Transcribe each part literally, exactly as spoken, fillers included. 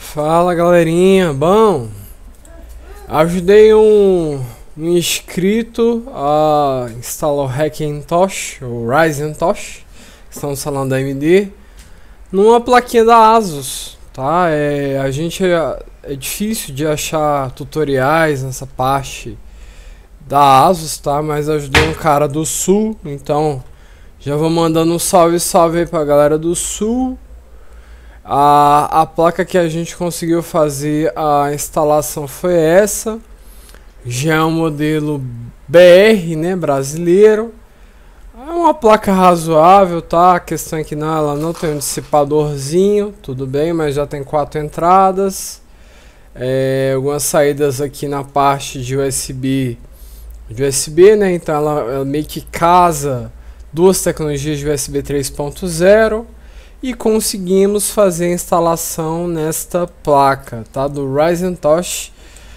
Fala galerinha, bom, ajudei um, um inscrito a instalar o Hackintosh, o Ryzen-Tosh, que estamos falando da A M D, numa plaquinha da ASUS, tá? É, a gente é, é difícil de achar tutoriais nessa parte da ASUS, tá? Mas ajudei um cara do Sul, então já vou mandando um salve, salve aí pra galera do Sul. A, a placa que a gente conseguiu fazer a instalação foi essa. Já é um modelo B R, né, brasileiro. É uma placa razoável, tá? A questão é que não, ela não tem um dissipadorzinho, tudo bem, mas já tem quatro entradas. É, algumas saídas aqui na parte de U S B, de U S B, né? Então ela, ela meio que casa duas tecnologias de U S B três ponto zero. E conseguimos fazer a instalação nesta placa, tá? Do Ryzen-Tosh.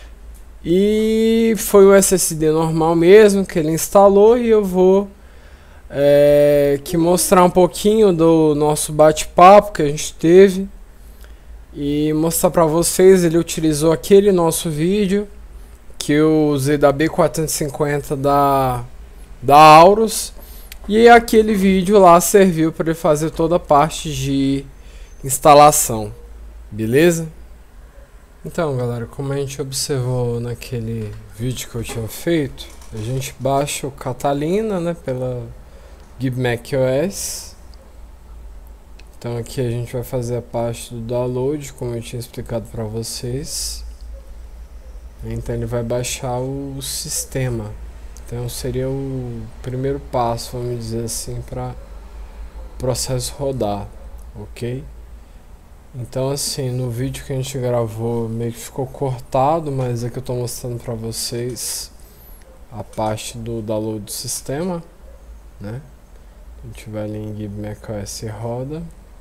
E foi o S S D normal mesmo que ele instalou. E eu vou é, que mostrar um pouquinho do nosso bate-papo que a gente teve. E mostrar para vocês, ele utilizou aquele nosso vídeo que eu usei da B quatrocentos e cinquenta da, da Aorus. E aquele vídeo lá serviu para ele fazer toda a parte de instalação, beleza? Então galera, como a gente observou naquele vídeo que eu tinha feito, a gente baixa o Catalina, né, pela GibMacOS. Então aqui a gente vai fazer a parte do download, como eu tinha explicado para vocês. Então ele vai baixar o sistema. Então seria o primeiro passo, vamos dizer assim, para o processo rodar, ok? Então assim, no vídeo que a gente gravou meio que ficou cortado, mas aqui eu estou mostrando para vocês a parte do download do sistema, né? A gente vai ali em GibMacOS e roda.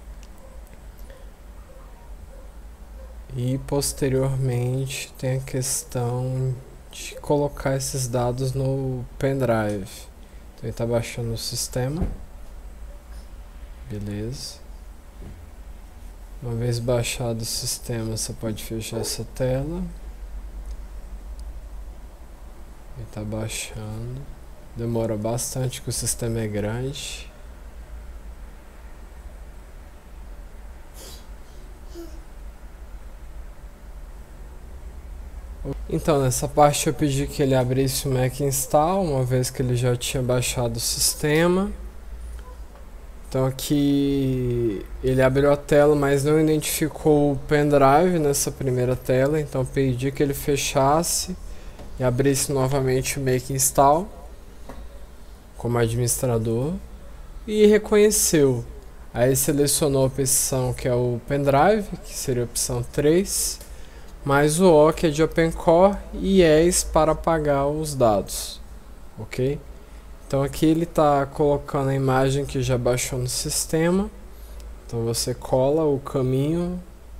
E posteriormente tem a questão de colocar esses dados no pendrive. Então ele está baixando o sistema, beleza. Uma vez baixado o sistema, você pode fechar essa tela. Ele está baixando, demora bastante porque o sistema é grande. Então nessa parte eu pedi que ele abrisse o Mac Install, uma vez que ele já tinha baixado o sistema. Então aqui ele abriu a tela, mas não identificou o pendrive nessa primeira tela, então eu pedi que ele fechasse e abrisse novamente o Mac Install como administrador e reconheceu. Aí selecionou a opção que é o pendrive, que seria a opção três. Mais o O que é de OpenCore e E S para apagar os dados, ok? Então aqui ele está colocando a imagem que já baixou no sistema. Então você cola o caminho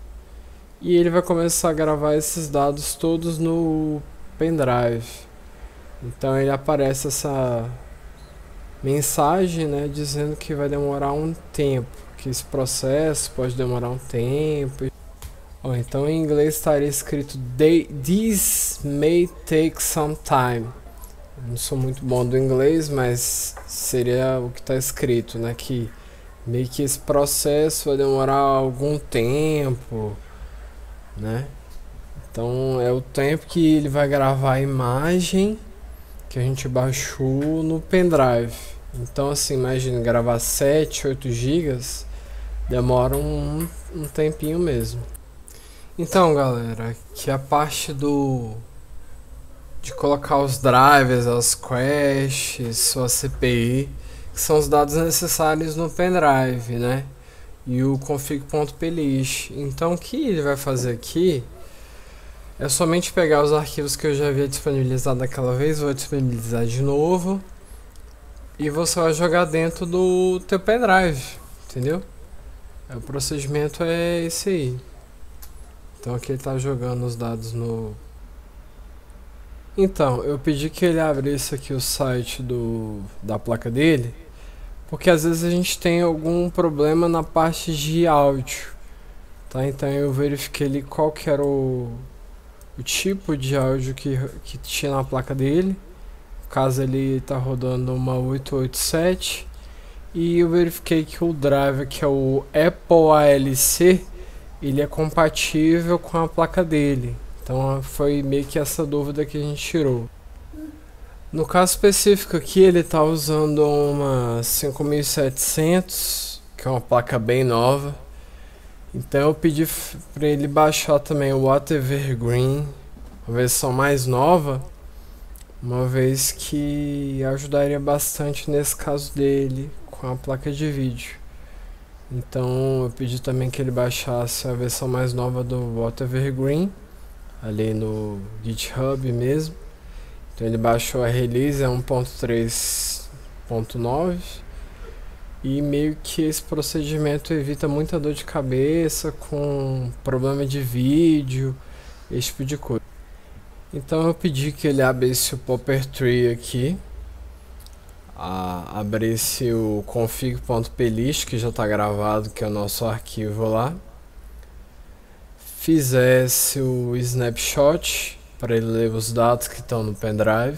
e ele vai começar a gravar esses dados todos no pendrive. Então ele aparece essa mensagem, né, dizendo que vai demorar um tempo, que esse processo pode demorar um tempo. Oh, então em inglês estaria escrito This may take some time. Eu não sou muito bom do inglês, mas seria o que está escrito, né? Que meio que esse processo vai demorar algum tempo, né? Então é o tempo que ele vai gravar a imagem que a gente baixou no pendrive. Então assim, imagina gravar sete, oito gigas, demora um, um tempinho mesmo. Então galera, que a parte do de colocar os drivers, as caches, sua C P I, que são os dados necessários no pendrive, né? E o config.plist. Então o que ele vai fazer aqui é somente pegar os arquivos que eu já havia disponibilizado daquela vez, vou disponibilizar de novo, e você vai jogar dentro do teu pendrive, entendeu? O procedimento é esse aí. Então aqui ele está jogando os dados no... Então, eu pedi que ele abrisse aqui o site do, da placa dele, porque às vezes a gente tem algum problema na parte de áudio. Tá, então eu verifiquei ali qual que era o, o tipo de áudio que, que tinha na placa dele. No caso ele tá rodando uma oito oito sete. E eu verifiquei que o driver, que é o Apple A L C, ele é compatível com a placa dele. Então foi meio que essa dúvida que a gente tirou. No caso específico aqui, ele está usando uma cinco mil e setecentos, que é uma placa bem nova. Então eu pedi para ele baixar também o Watt Evergreen, uma versão mais nova, uma vez que ajudaria bastante nesse caso dele com a placa de vídeo. Então eu pedi também que ele baixasse a versão mais nova do Watt Evergreen, ali no GitHub mesmo. Então ele baixou a release, é um ponto três ponto nove, e meio que esse procedimento evita muita dor de cabeça com problema de vídeo, esse tipo de coisa. Então eu pedi que ele abrisse o Popper Tree aqui, a, abrisse o config.plist, que já está gravado, que é o nosso arquivo lá, fizesse o snapshot para ele ler os dados que estão no pendrive,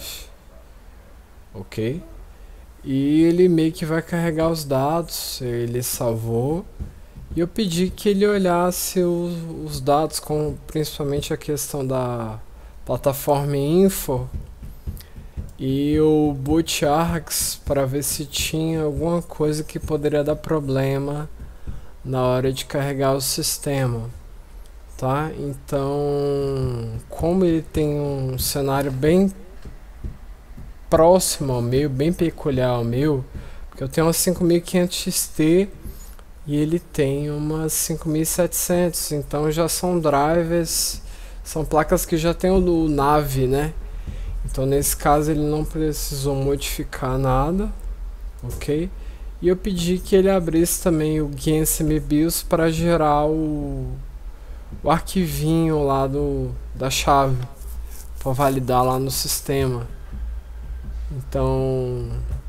ok? E ele meio que vai carregar os dados, ele salvou, e eu pedi que ele olhasse os, os dados, com principalmente a questão da plataforma info e o bootargs, para ver se tinha alguma coisa que poderia dar problema na hora de carregar o sistema. Tá? Então, como ele tem um cenário bem próximo ao meu, bem peculiar ao meu, porque eu tenho uma cinco mil e quinhentos X T e ele tem uma cinco mil e setecentos, então já são drivers, são placas que já tem o do Navi, né? Então nesse caso ele não precisou modificar nada, ok? E eu pedi que ele abrisse também o GenSemiBIOS para gerar o o arquivinho lá do, da chave para validar lá no sistema. Então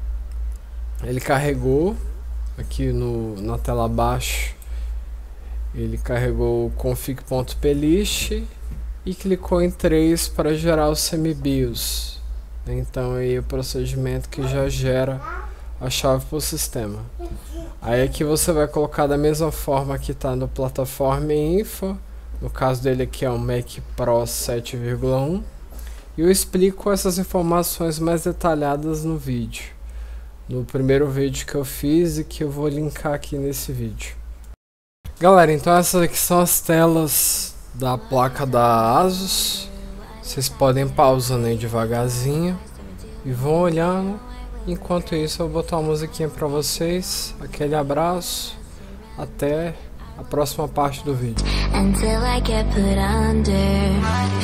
ele carregou aqui no, na tela abaixo, ele carregou o config.plist e clicou em três para gerar o semibios. Então aí é o procedimento que já gera a chave para o sistema. Aí aqui você vai colocar da mesma forma que está no plataforma info. No caso dele aqui é o Mac Pro sete vírgula um, e eu explico essas informações mais detalhadas no vídeo, no primeiro vídeo que eu fiz e que eu vou linkar aqui nesse vídeo. Galera, então essas aqui são as telas da placa da ASUS. Vocês podem pausando aí devagarzinho e vão olhando. Enquanto isso eu vou botar uma musiquinha pra vocês. Aquele abraço, até a próxima parte do vídeo. Until I get put under.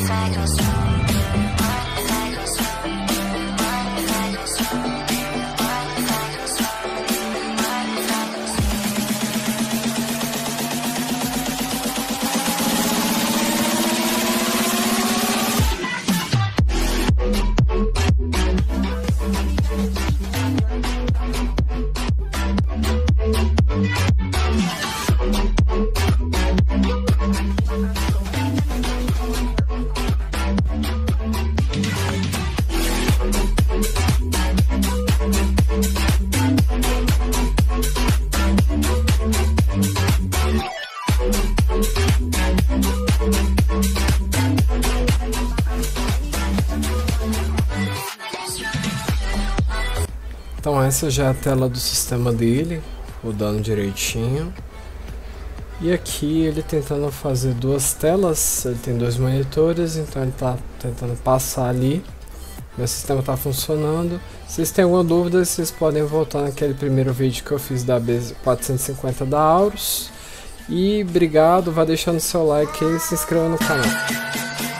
Então essa já é a tela do sistema dele, rodando direitinho. E aqui ele tentando fazer duas telas, ele tem dois monitores, então ele está tentando passar ali. Meu sistema está funcionando. Se vocês têm alguma dúvida, vocês podem voltar naquele primeiro vídeo que eu fiz da B quatrocentos e cinquenta da Aorus. E obrigado, vai deixando seu like e se inscreva no canal.